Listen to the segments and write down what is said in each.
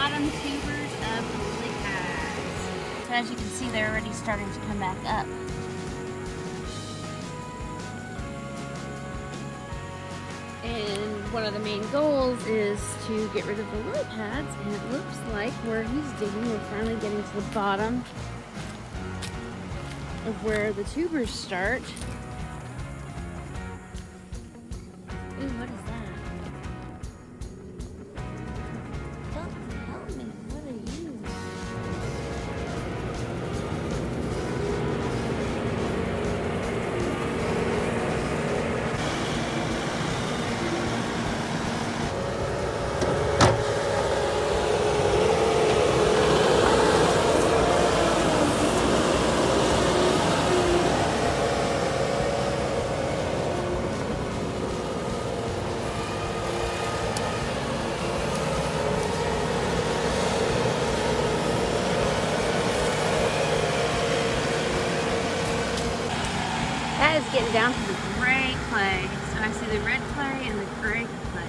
bottom tubers of the lily pads. So as you can see, they're already starting to come back up. And one of the main goals is to get rid of the lily pads, and it looks like where he's digging, we're finally getting to the bottom of where the tubers start. Ooh, what is that? Help me, what are you? That is getting down to the gray clay. So I see the red clay and the gray clay.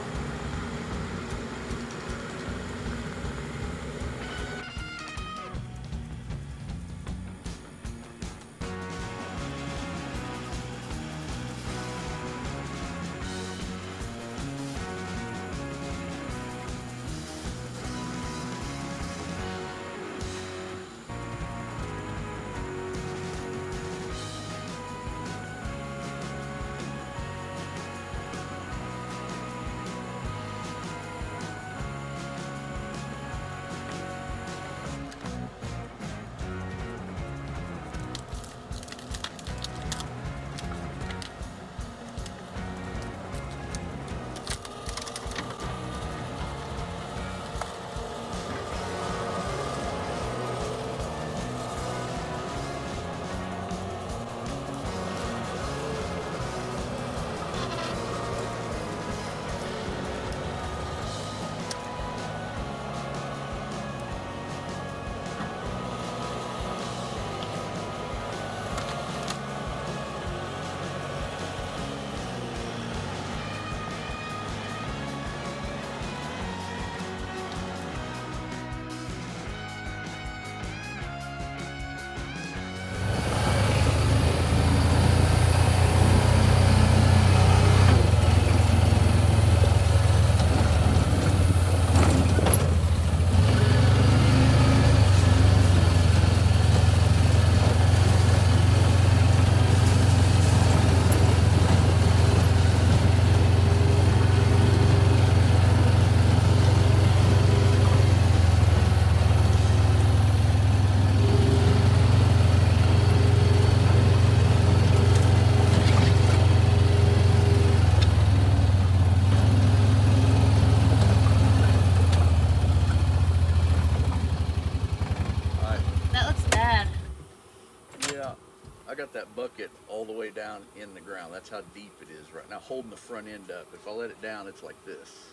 I got that bucket all the way down in the ground. That's how deep it is right now, holding the front end up. If I let it down, it's like this.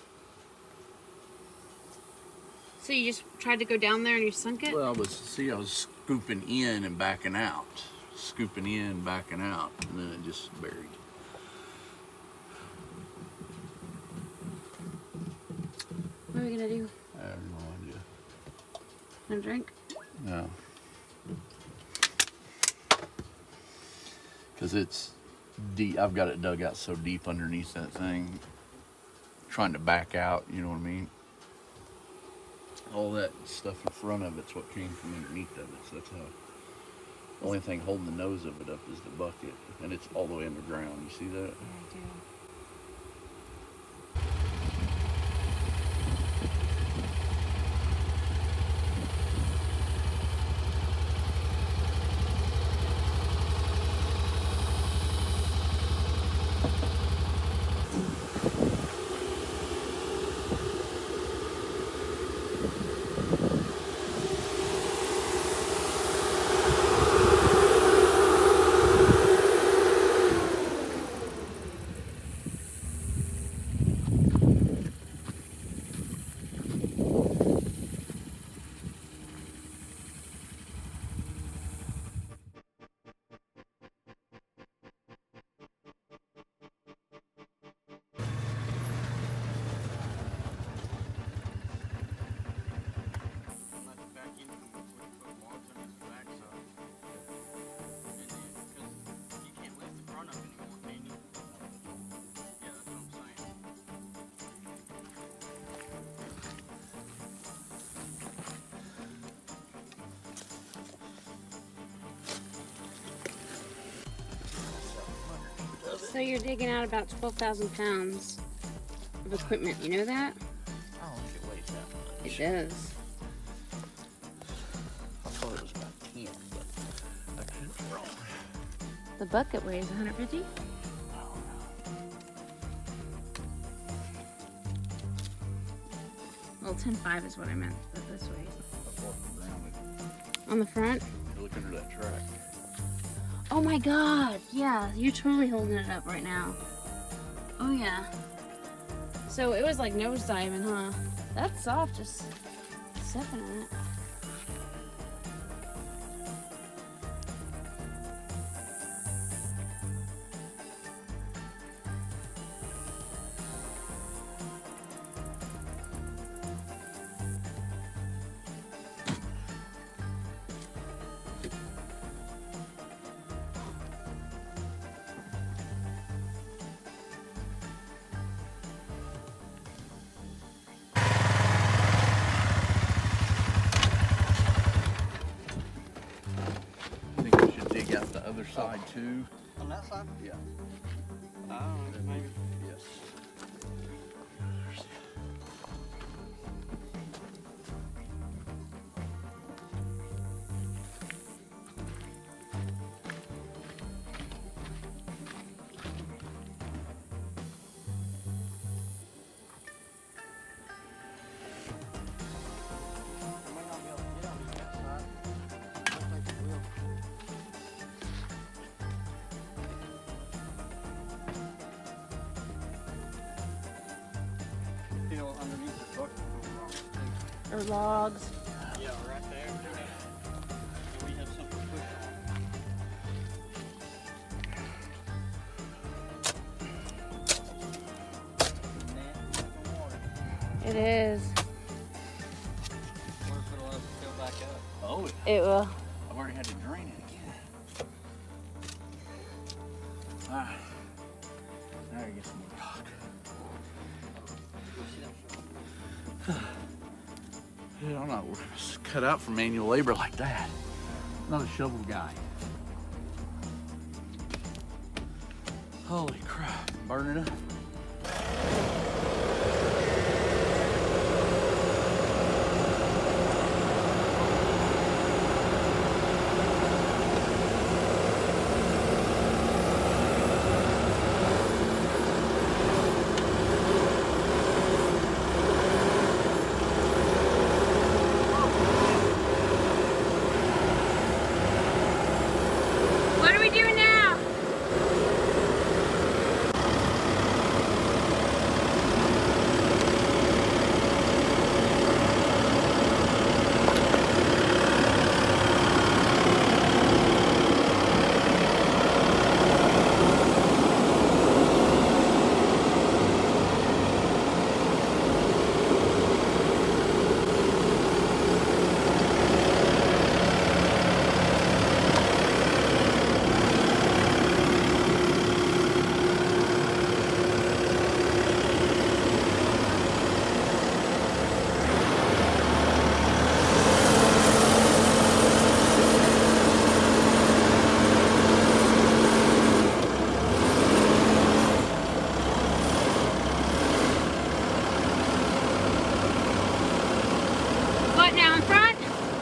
So you just tried to go down there and you sunk it? Well, I was scooping in and backing out. Scooping in, backing out, and then it just buried. What are we gonna do? I have no idea. Want a drink? No. Because it's deep. I've got it dug out so deep underneath that thing. Trying to back out, you know what I mean? All that stuff in front of it's what came from underneath of it. So that's how. The only thing holding the nose of it up is the bucket. And it's all the way underground. You see that? Yeah, I do. So you're digging out about 12,000 pounds of equipment. You know that? I don't think it weighs that much. It does. I thought it was about 10, but I could be wrong. The bucket weighs 150. Well, 10.5 is what I meant, but this way. On the front? You're looking at that track. Oh my god, yeah, you're totally holding it up right now. Oh yeah. So it was like nose diving, huh? That's soft, just stepping on it. Side too. On that side? Yeah. Maybe. Yes. Underneath the bucket Or logs. Yeah, right there. And we have something to push on. It is. What if it'll ever fill back up? Oh, It will. I've already had to drain it again. Ah, now you get some more rock. Yeah, I'm not cut out for manual labor like that. I'm not a shovel guy. Holy crap, burning up. What are we doing now? What now in front?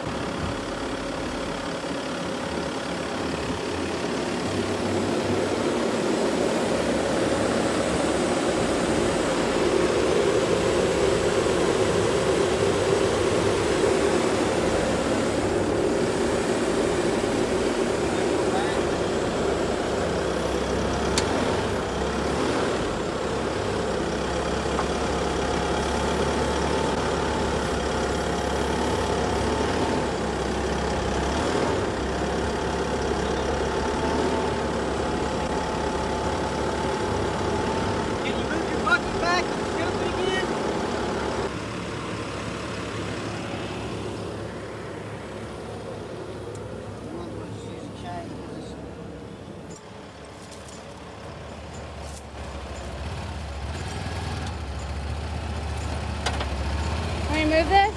Can you move your bucket back and scoop it again? Can we move this?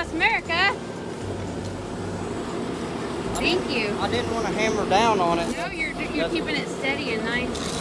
Across America. Thank you. I didn't want to hammer down on it. No, you're keeping it steady and nice.